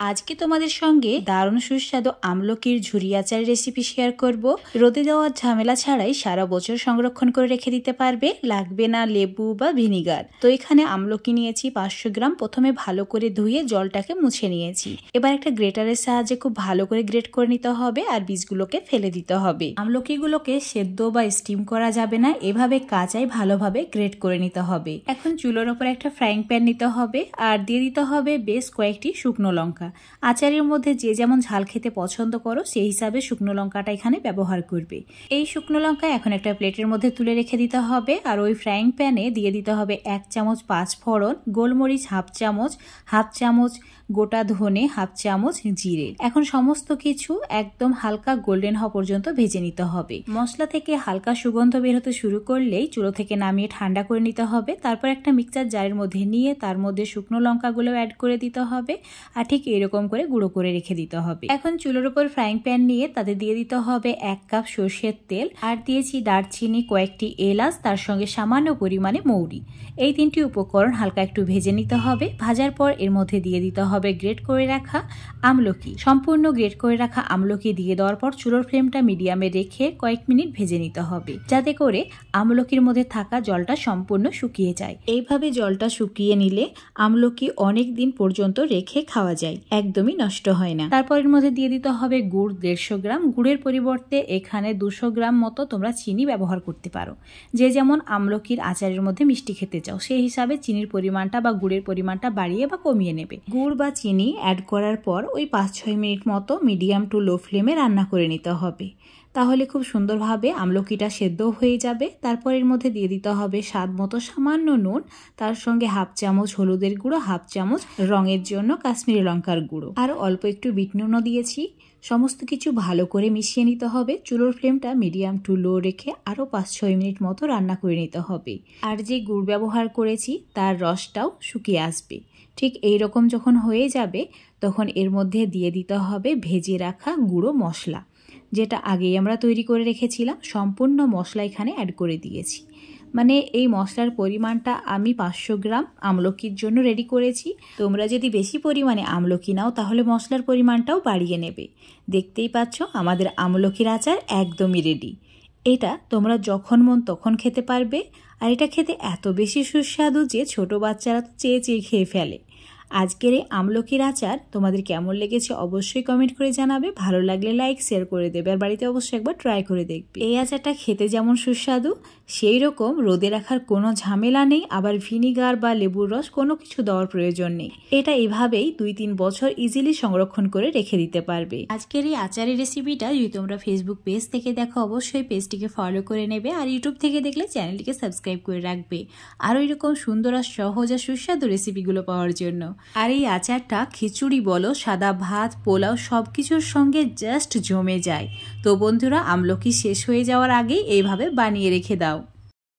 আজকে তোমাদের সঙ্গে দারুণ সুস্বাদু আমলকির ঝুরি আচারের রেসিপি শেয়ার করব। রোদে দেওয়ার ঝামেলা ছাড়াই সারা বছর সংরক্ষণ করে রেখে দিতে পারবে, লাগবে না লেবু বা ভিনিগার। তো এখানে আমলকি নিয়েছি 500 গ্রাম। প্রথমে ভালো করে ধুয়ে জলটাকে মুছে নিয়েছি। এবার একটা গ্রেটারের সাহায্যে খুব ভালো করে গ্রেট করে নিতে হবে আর বীজগুলোকে ফেলে দিতে হবে। আমলকিগুলোকে সেদ্ধ বা স্টিম করা যাবে না, এভাবে কাঁচাই ভালোভাবে গ্রেট করে নিতে হবে। এখন চুলোর ওপর একটা ফ্রাইং প্যান নিতে হবে আর দিয়ে দিতে হবে বেশ কয়েকটি শুকনো লঙ্কা। আচারের মধ্যে যে যেমন ঝাল খেতে পছন্দ করো সেই হিসাবে শুকনো লঙ্কাটা এখানে ব্যবহার করবে। এই শুকনো লঙ্কা এখন একটা প্লেটের মধ্যে তুলে রেখে দিতে হবে আর ওই ফ্রাইং প্যানে দিয়ে দিতে হবে 1 চামচ 5 ফোড়ন, গোলমরিচ হাফ চামচ গোটা ধনে, হাফ চামচ জিরে। এখন সমস্ত কিছু একদম হালকা গোল্ডেন হওয়া পর্যন্ত ভেজে নিতে হবে। মশলা থেকে হালকা সুগন্ধ বের হতে শুরু করলেই চুলো থেকে নামিয়ে ঠান্ডা করে নিতে হবে। তারপর একটা মিক্সচার জারের মধ্যে নিয়ে তার মধ্যে শুকনো লঙ্কাগুলো অ্যাড করে দিতে হবে আর ঠিক এরকম করে গুঁড়ো করে রেখে দিতে হবে। এখন চুলোর উপর ফ্রাইং প্যান নিয়ে তাতে দিয়ে দিতে হবে 1 কাপ সর্ষের তেল আর দিয়েছি দারচিনি, কয়েকটি এলাচ, তার সঙ্গে সামান্য পরিমাণে মৌরি। এই 3টি উপকরণ হালকা একটু ভেজে নিতে হবে। ভাজার পর এর মধ্যে দিয়ে দিতে হবে গ্রেট করে রাখা আমলকি। সম্পূর্ণ গ্রেট করে রাখা আমলকি দিয়ে দেওয়ার পর চুলোর ফ্লেমটা মিডিয়ামে রেখে কয়েক মিনিট ভেজে নিতে হবে, যাতে করে আমলকির মধ্যে থাকা জলটা সম্পূর্ণ শুকিয়ে যায়। এইভাবে জলটা শুকিয়ে নিলে আমলকি অনেক দিন পর্যন্ত রেখে খাওয়া যায়, একদমই নষ্ট হয় না। তারপর এর মধ্যে দিয়ে দিতে হবে গুড় 150 গ্রাম। গুড়ের পরিবর্তে এখানে 200 গ্রাম মতো তোমরা চিনি ব্যবহার করতে পারো। যে যেমন আমলকির আচারের মধ্যে মিষ্টি খেতে চাও সেই হিসাবে চিনির পরিমাণটা বা গুড়ের পরিমাণটা বাড়িয়ে বা কমিয়ে নেবে। গুড় বা চিনি অ্যাড করার পর ওই 5-6 মিনিট মতো মিডিয়াম টু লো ফ্লেমে রান্না করে নিতে হবে, তাহলে খুব সুন্দরভাবে আমলকিটা সেদ্ধ হয়ে যাবে। তারপর এর মধ্যে দিয়ে দিতে হবে স্বাদ মতো সামান্য নুন, তার সঙ্গে হাফ চামচ হলুদের গুঁড়ো, হাফ চামচ রঙের জন্য কাশ্মীরি লঙ্কার গুঁড়ো আর অল্প একটু বিট নুনও দিয়েছি। সমস্ত কিছু ভালো করে মিশিয়ে নিতে হবে। চুলোর ফ্লেমটা মিডিয়াম টু লো রেখে আরও 5-6 মিনিট মতো রান্না করে নিতে হবে। আর যে গুড় ব্যবহার করেছি তার রসটাও শুকিয়ে আসবে। ঠিক এই রকম যখন হয়ে যাবে তখন এর মধ্যে দিয়ে দিতে হবে ভেজে রাখা গুঁড়ো মশলা, যেটা আগেই আমরা তৈরি করে রেখেছিলাম। সম্পূর্ণ মশলা এখানে অ্যাড করে দিয়েছি। মানে এই মশলার পরিমাণটা আমি 500 গ্রাম আমলকির জন্য রেডি করেছি। তোমরা যদি বেশি পরিমাণে আমলকি নাও তাহলে মশলার পরিমাণটাও বাড়িয়ে নেবে। দেখতেই পাচ্ছ আমাদের আমলকির আচার একদমই রেডি। এটা তোমরা যখন মন তখন খেতে পারবে আর এটা খেতে এত বেশি সুস্বাদু যে ছোট বাচ্চারা তো চেয়ে চেয়ে খেয়ে ফেলে। আজকের এই আমলকির আচার তোমাদের কেমন লেগেছে অবশ্যই কমেন্ট করে জানাবে। ভালো লাগলে লাইক শেয়ার করে দেবে আর বাড়িতে অবশ্যই একবার ট্রাই করে দেখবে। এই আচারটা খেতে যেমন সুস্বাদু সেই রকম রোদে রাখার কোনো ঝামেলা নেই, আবার ভিনিগার বা লেবুর রস কোনো কিছু দেওয়ার প্রয়োজন নেই। এটা এভাবেই 2-3 বছর ইজিলি সংরক্ষণ করে রেখে দিতে পারবে। আজকের এই আচারের রেসিপিটা যদি তোমরা ফেসবুক পেজ থেকে দেখো অবশ্যই পেজটিকে ফলো করে নেবে আর ইউটিউব থেকে দেখলে চ্যানেলটিকে সাবস্ক্রাইব করে রাখবে আর এরকম সুন্দর আর সহজ আর সুস্বাদু রেসিপিগুলো পাওয়ার জন্য। আর এই আচারটা খিচুড়ি বলো, সাদা ভাত, পোলাও সবকিছুর সঙ্গে জাস্ট জমে যায়। তো বন্ধুরা, আমলকি শেষ হয়ে যাওয়ার আগেই এইভাবে বানিয়ে রেখে দাও।